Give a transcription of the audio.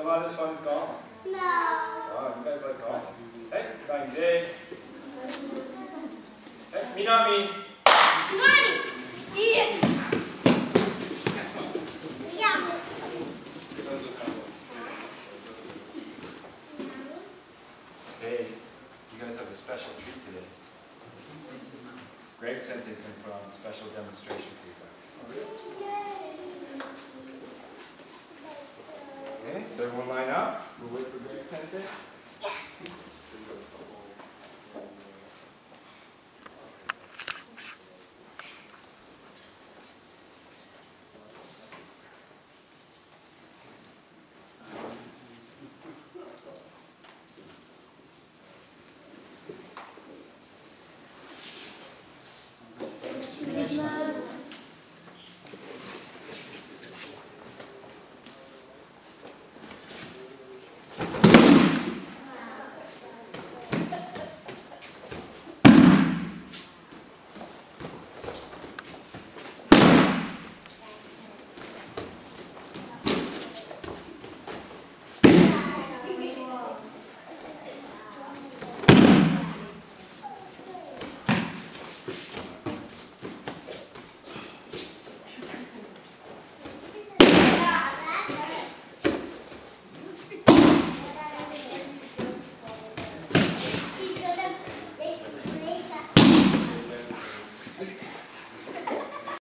not as fun as golf? No. Oh, you guys like golf? Hey, Bang Jay. Hey, Minami. Minami. Yeah. Yeah. Hey, you guys have a special treat today. Greg Sensei is going to put on a special demonstration for you guys. Okay, so everyone line up. We'll wait for Greg Sensei.